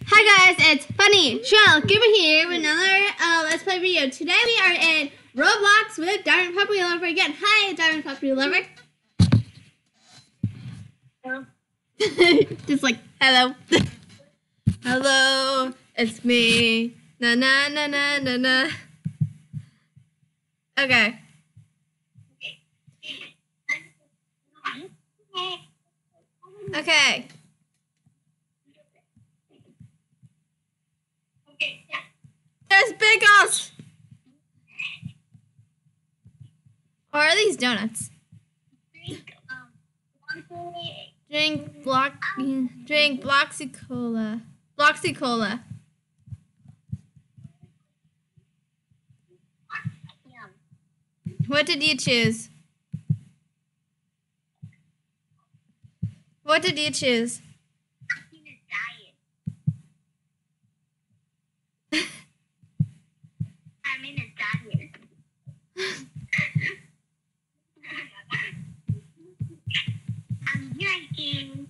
Hi guys, it's Funny Shell Gamer here with another Let's Play video. Today we are in Roblox with Diamond Puppy Lover again. Hi, Diamond Puppy Lover. Hello. Just like, hello. Hello, it's me. Na na na na na na. Okay. Okay. There's bagels! Or are these donuts? Drink Bloxy Cola. Bloxy Cola. What did you choose? What did you choose? I'm in a diet. I'm drinking.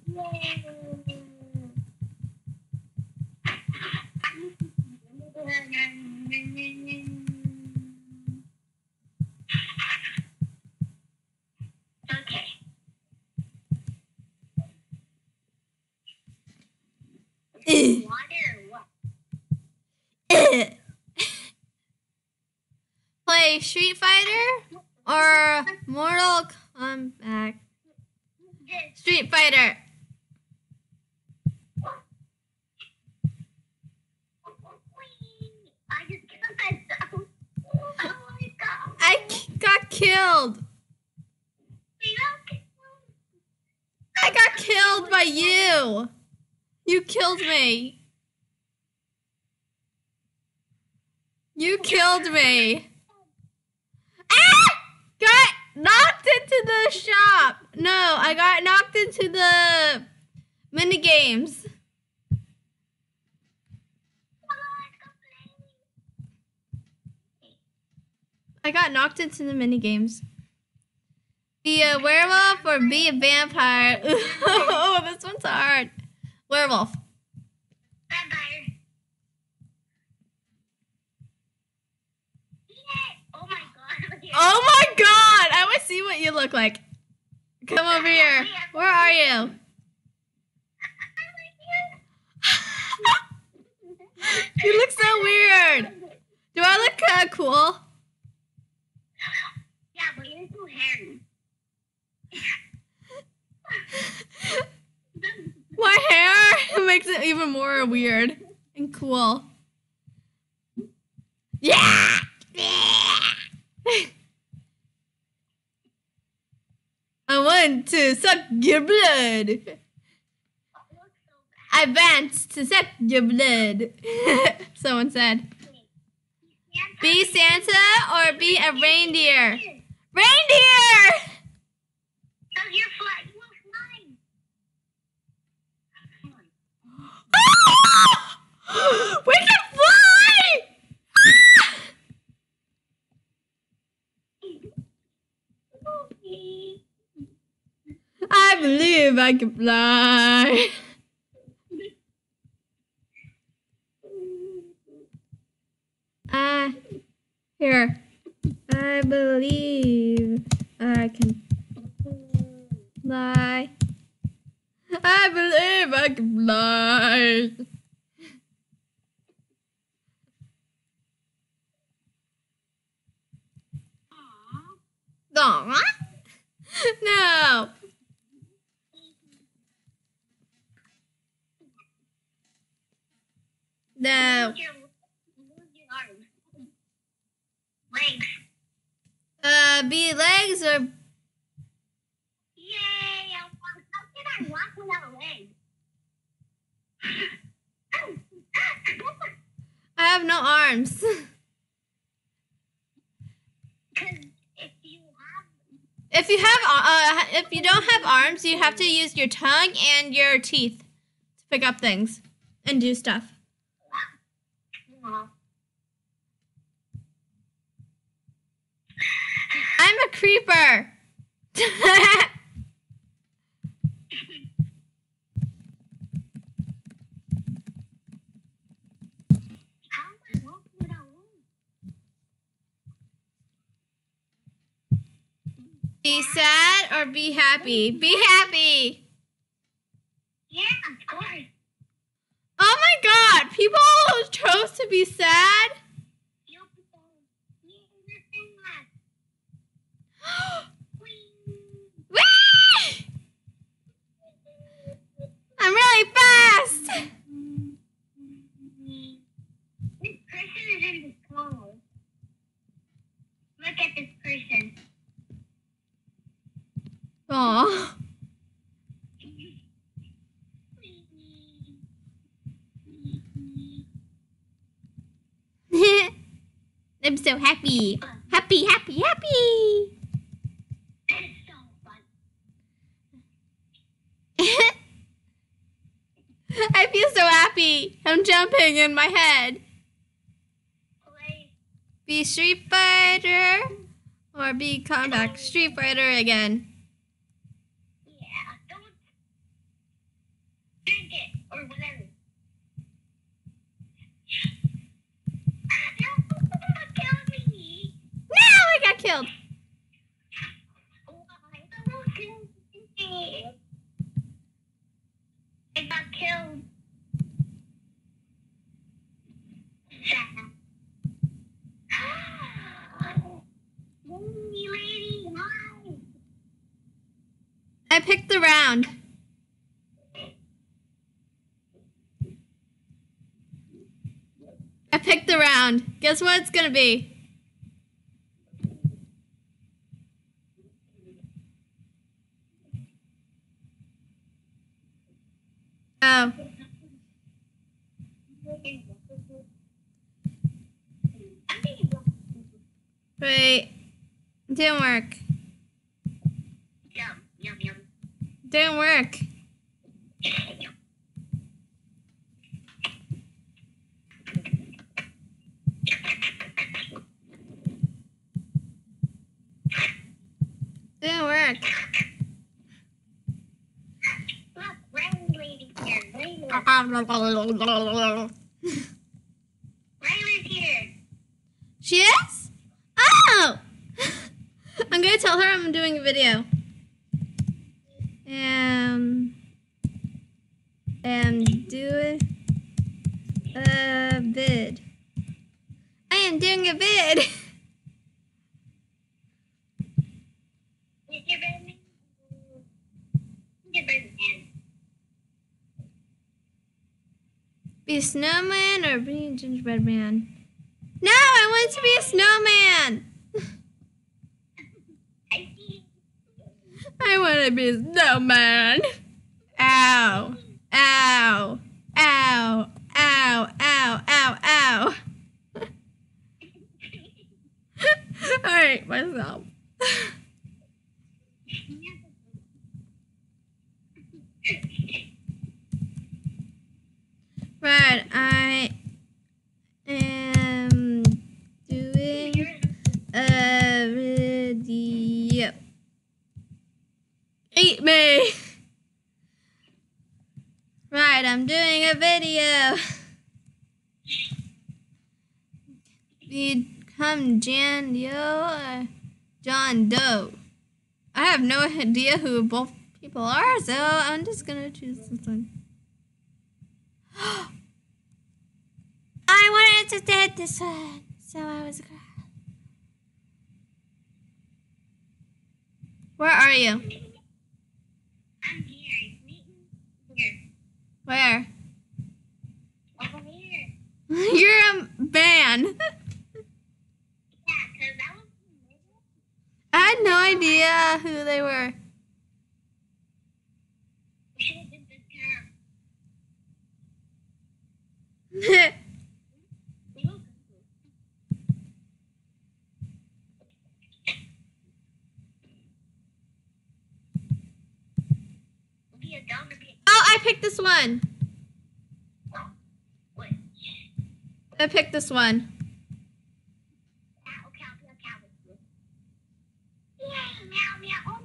Okay. Water or what? Play Street Fighter or Mortal Kombat? Street Fighter. I just killed myself. Oh my god. I got killed. I got killed by you. You killed me. You killed me. Ah! Got knocked into the shop. No, I got knocked into the mini games. I got knocked into the mini games. Be a werewolf or be a vampire? Oh, this one's hard. Werewolf. Vampire. Oh my god. Oh my god! I want to see what you look like. Come over here. Where are you? You look so weird. Do I look cool? Yeah, but you're too hairy. My hair makes it even more weird and cool. Yeah! I want to suck your blood. I want to suck your blood. Someone said. Be Santa or be a reindeer? Reindeer! No, you're flying. We can fly! I believe I can fly. Here. I believe I can fly. I believe I can fly. Aww. No. No. Legs. Be legs or Yay! How can I walk without legs? I have no arms. If you don't have arms, you have to use your tongue and your teeth to pick up things and do stuff. I'm a creeper. Be sad or be happy? Be happy. Yeah, of course. Oh my god, people chose to be sad? You people. Me and your thing Whee! I'm really fast. This person is in the school. Look at this person. Aw. I'm so happy. Happy, happy, happy. It's so fun. I feel so happy. I'm jumping in my head. Play. Be Street Fighter or be Comeback Street Fighter again. Yeah, don't drink it or whatever. No, kill me. No, I got killed. Why? Don't kill me. I got killed. Lady, why? I picked the round. I picked the round. Guess what it's gonna be? Oh. Wait. Didn't work. Yum, yum, yum. Didn't work. Didn't work. Look, Riley lady here. Riley's here. She is? Oh! I'm gonna tell her I'm doing a video. And do a vid. I am doing a vid. Gingerbread man. Gingerbread man. Be a snowman or be a gingerbread man? No, I want to be a snowman. I see. I want to be a snowman. Ow. Ow. Ow. Ow. Ow. Ow. Ow. I hate myself. Right, I am doing a video. Eat me! Right, I'm doing a video. Become Jan Yo or John Doe. I have no idea who both people are, so I'm just gonna choose this one. I wanted to date this one, so I was a girl. Where are you? I'm here. Here. Where? Over here. You're a man. Yeah, because that was I had no idea who they were. we should have did this camp. Be a dog to be Oh, I picked this one. what? I picked this one. Okay, I'll be a cow with you. Yay, meow, meow. Oh,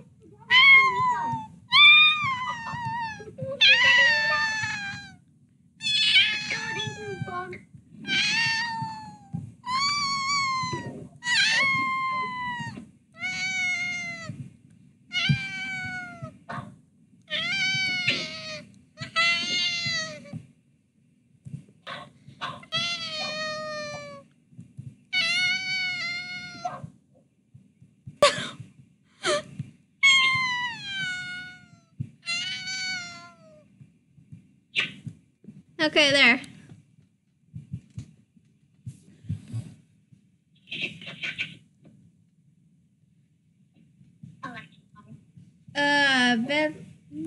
Okay, there. Bed.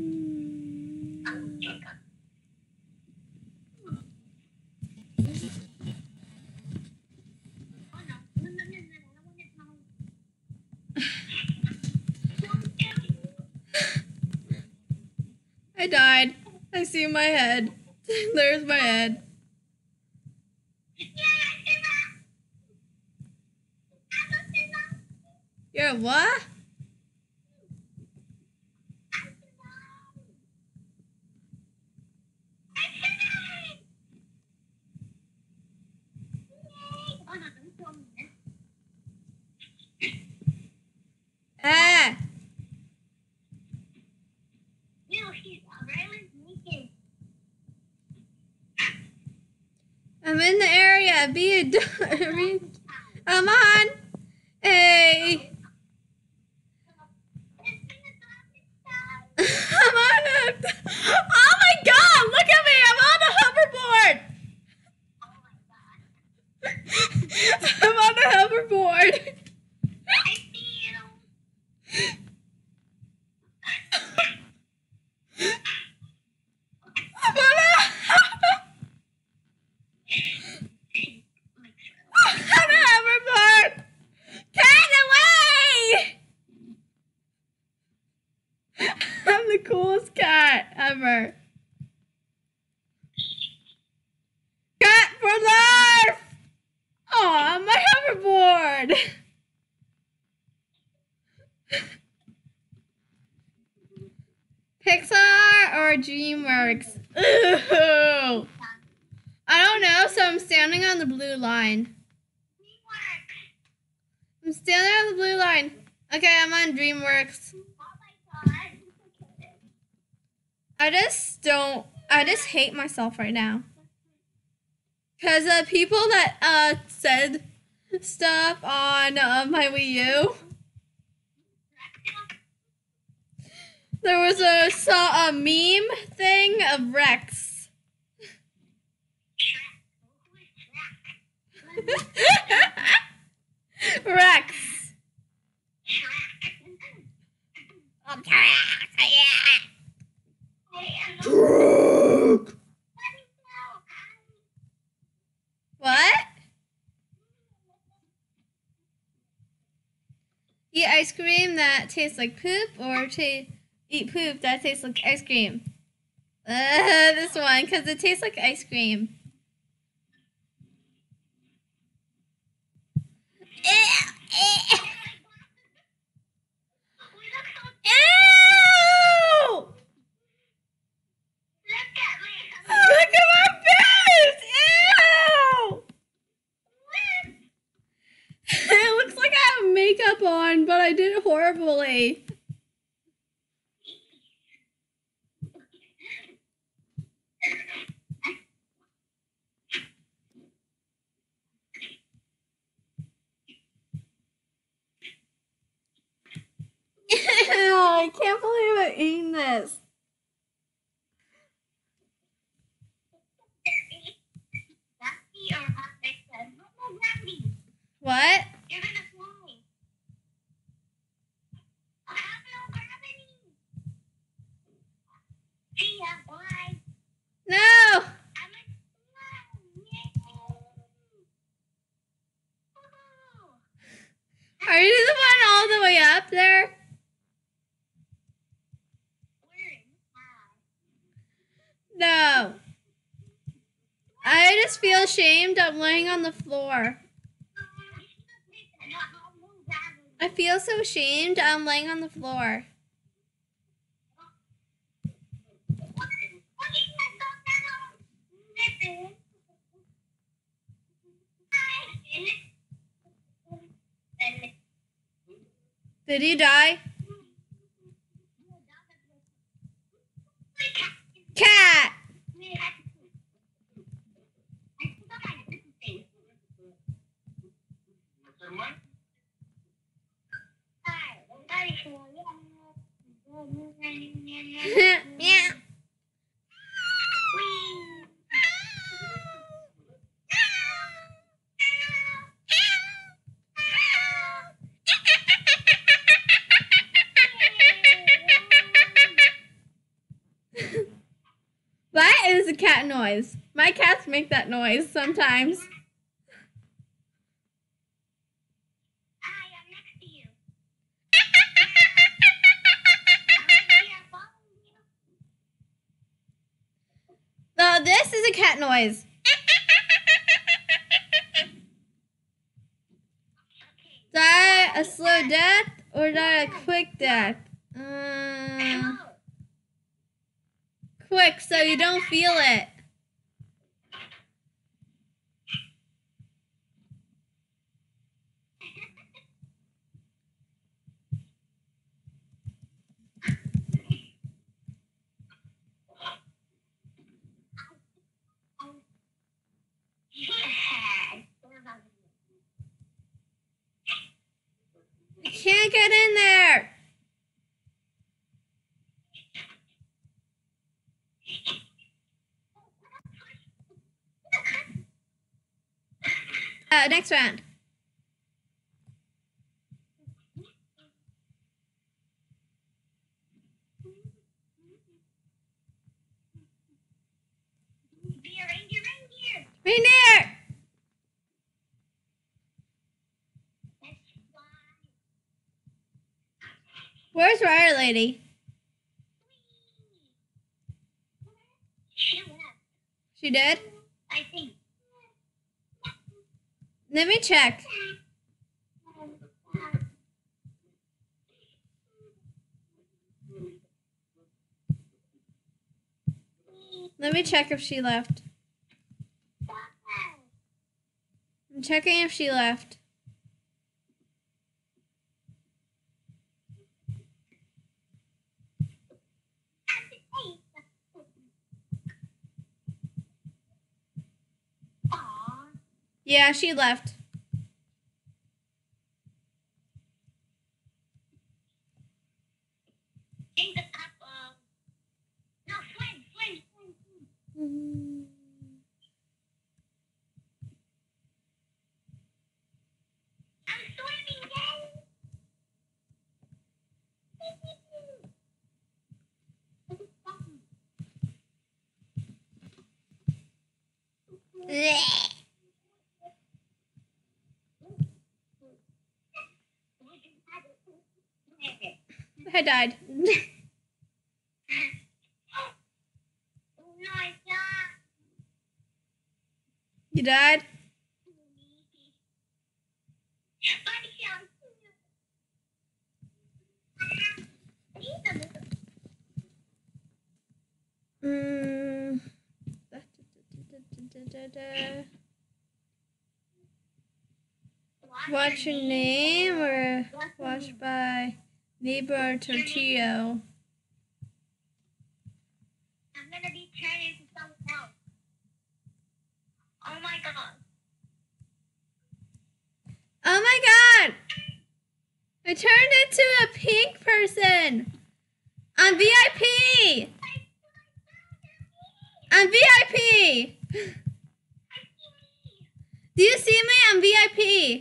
I died. I see my head. There's my head. You're a what? Ah! I'm in the area. Be a. I'm on. Hey. I'm on it. Oh my God! Look at me! I'm on a hoverboard. I'm on a hoverboard. I'm on a hoverboard. Get away! I'm the coolest cat ever. Cat for life! Aw, my hoverboard! Pixar or DreamWorks? Ooh. I don't know, so I'm standing on the blue line. I'm standing on the blue line. Okay, I'm on DreamWorks. I just hate myself right now. Because the people that said stuff on my Wii U, there was a meme thing of Rex. Rex. What? Eat ice cream that tastes like poop, or eat poop that tastes like ice cream? This one, because it tastes like ice cream. Ew! Look at my face! Ew! It looks like I have makeup on, but I did it horribly. Ew, I can't believe I'm eating this. What? You're gonna fly. I have no gravity. See ya, bye. No! I'm a fly. Yay. Are you the one all the way up there? No. I just feel ashamed. I'm laying on the floor. I feel so ashamed. I'm laying on the floor. Did you die? Cat! Yeah. cat noise. My cats make that noise sometimes. Hi, I'm next to you. I'm here following you. No, this is a cat noise. Okay. Die a slow death or die a quick death? Hello. Quick, so you don't feel it. I can't get in there. Next round. Be a reindeer. Reindeer. Let's fly. Where's Ryer Lady? She left, She did? I think. Let me check. Let me check if she left. I'm checking if she left. Aw. Yeah, she left. Drink a cup of. No, swim. I'm swimming, yay! Blech. I died. Oh, no, I got. You died? Mm. What's your name or watch by Neighbor Tortillo? I'm gonna be turned into something else. Oh my god. Oh my god! I turned into a pink person! I'm VIP! I'm VIP! Do you see me? I'm VIP!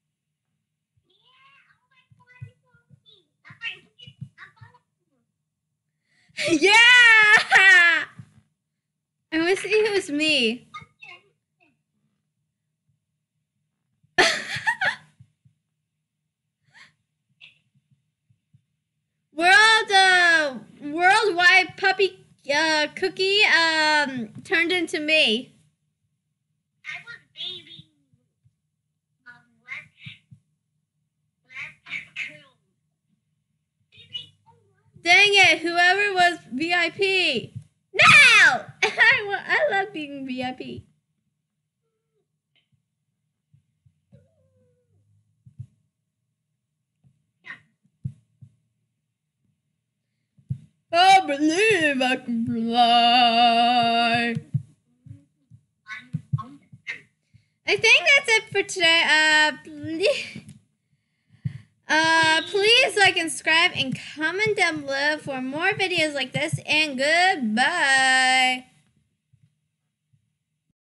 Yeah! I want to see who's me. Worldwide puppy cookie turned into me. I was baby. Let's go. Dang it, whoever was VIP. No! I love being VIP. I believe I can fly. I think that's it for today. Please like and subscribe and comment down below for more videos like this, and goodbye.